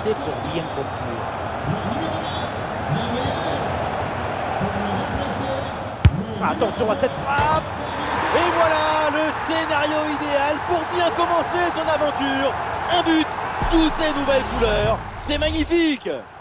qualité pour bien conclure. Attention à cette frappe. Et voilà le scénario idéal pour bien commencer son aventure. Un but sous ses nouvelles couleurs. C'est magnifique.